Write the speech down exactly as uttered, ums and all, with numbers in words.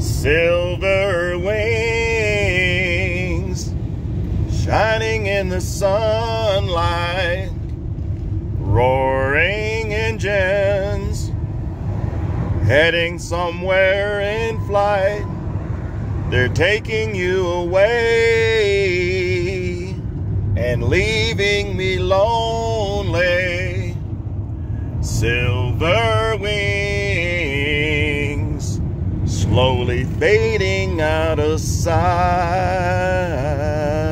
Silver wings shining in the sunlight, roaring engines heading somewhere in flight. They're taking you away and leaving me lonely. Silver wings slowly fading out of sight.